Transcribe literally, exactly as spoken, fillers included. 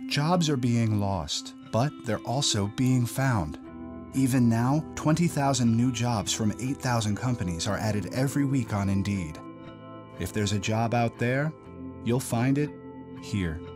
Jobs are being lost, but they're also being found. Even now, twenty thousand new jobs from eight thousand companies are added every week on Indeed. If there's a job out there, you'll find it here.